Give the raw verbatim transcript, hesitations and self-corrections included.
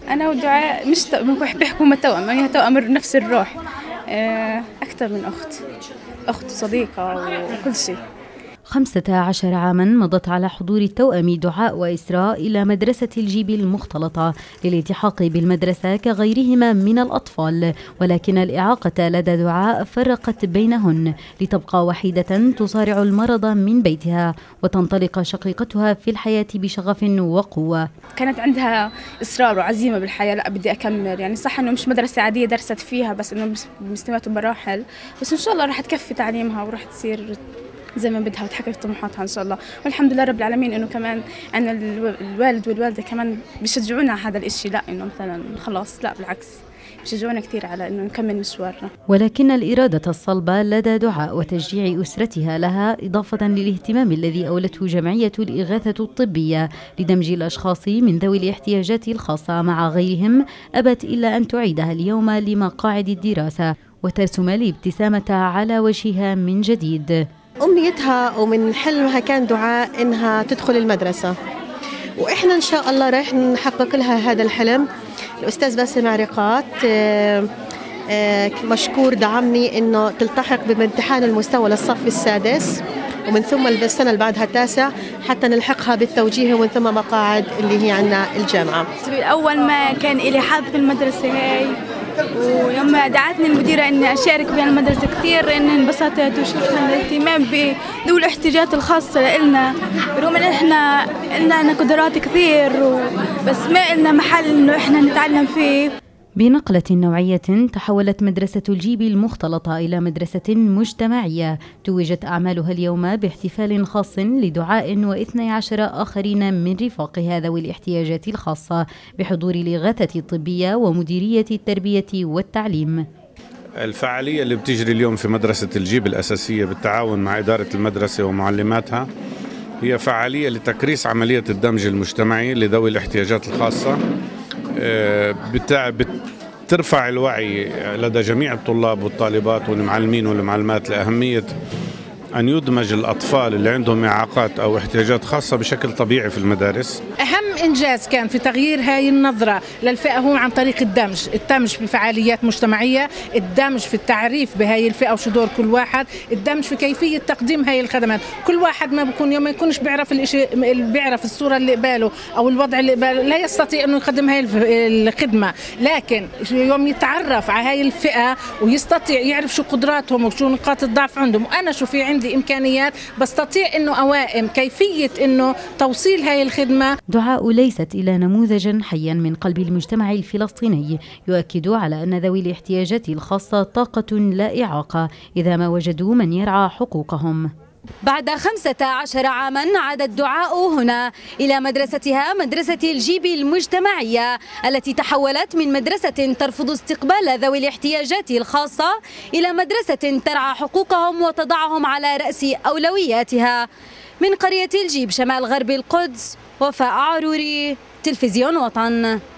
أنا ودعاء مش بيحكوا هم توأم، هي توأم نفس الروح، أكثر من أخت، أخت صديقة وكل شيء. خمسة عشر عاما مضت على حضور التوأم دعاء وإسراء إلى مدرسة الجيب المختلطة للالتحاق بالمدرسة كغيرهما من الأطفال، ولكن الإعاقة لدى دعاء فرقت بينهن لتبقى وحيدة تصارع المرض من بيتها وتنطلق شقيقتها في الحياة بشغف وقوة. كانت عندها إصرار وعزيمة بالحياة، لا بدي أكمل، يعني صح إنه مش مدرسة عادية درست فيها بس إنه مستويات ومراحل، بس إن شاء الله راح تكفي تعليمها وراح تصير زي ما بدها وتحقق طموحاتها إن شاء الله. والحمد لله رب العالمين إنه كمان عندنا الوالد والوالدة كمان بيشجعونا على هذا الإشي، لا إنه مثلا خلاص، لا بالعكس بيشجعونا كثير على إنه نكمل مشوارنا. ولكن الإرادة الصلبة لدى دعاء وتشجيع أسرتها لها إضافة للاهتمام الذي أولته جمعية الإغاثة الطبية لدمج الأشخاص من ذوي الاحتياجات الخاصة مع غيرهم، أبت إلا أن تعيدها اليوم لمقاعد الدراسة وترسم الابتسامة على وجهها من جديد. أمنيتها ومن حلمها كان دعاء إنها تدخل المدرسة، وإحنا إن شاء الله رايح نحقق لها هذا الحلم. الأستاذ باسم عريقات مشكور دعمني إنه تلتحق بامتحان المستوى للصف السادس ومن ثم السنة اللي بعدها التاسع حتى نلحقها بالتوجيه ومن ثم مقاعد اللي هي عنا الجامعة. أول ما كان إلي حظ في المدرسة هاي، ويوم دعتني المديرة إني أشارك بها المدرسة كثير إن انبسطت وشفنا الاهتمام بذوي الاحتياجات الخاصة لنا، رغم إن إحنا لنا قدرات كثير بس ما لنا محل إنه إحنا نتعلم فيه. بنقلة نوعية تحولت مدرسة الجيب المختلطة إلى مدرسة مجتمعية توجت أعمالها اليوم باحتفال خاص لدعاء واثني عشر آخرين من رفاقها ذوي الاحتياجات الخاصة بحضور الإغاثة الطبية ومديرية التربية والتعليم. الفعالية اللي بتجري اليوم في مدرسة الجيب الأساسية بالتعاون مع إدارة المدرسة ومعلماتها هي فعالية لتكريس عملية الدمج المجتمعي لذوي الاحتياجات الخاصة، بترفع الوعي لدى جميع الطلاب والطالبات والمعلمين والمعلمات لأهمية أن يدمج الأطفال اللي عندهم إعاقات أو احتياجات خاصة بشكل طبيعي في المدارس. أهم إنجاز كان في تغيير هاي النظرة للفئة هو عن طريق الدمج، الدمج بفعاليات مجتمعية، الدمج في التعريف بهاي الفئة وشو دور كل واحد، الدمج في كيفية تقديم هاي الخدمات. كل واحد ما بكون يوم ما يكونش بيعرف الإشي، بيعرف الصورة اللي قباله أو الوضع اللي قباله لا يستطيع إنه يقدم هاي الخدمة، لكن يوم يتعرف على هاي الفئة ويستطيع يعرف شو قدراتهم وشو نقاط الضعف عندهم، وأنا شو في عندي إمكانيات بستطيع إنه أوائم كيفية إنه توصيل هاي الخدمة. دعاء ليست إلا نموذجا حيا من قلب المجتمع الفلسطيني يؤكد على أن ذوي الاحتياجات الخاصة طاقة لا إعاقة إذا ما وجدوا من يرعى حقوقهم. بعد خمسة عشر عاما عادت دعاء هنا إلى مدرستها مدرسة الجيب المجتمعية التي تحولت من مدرسة ترفض استقبال ذوي الاحتياجات الخاصة إلى مدرسة ترعى حقوقهم وتضعهم على رأس أولوياتها. من قرية الجيب شمال غرب القدس، وفاء عروري، تلفزيون وطن.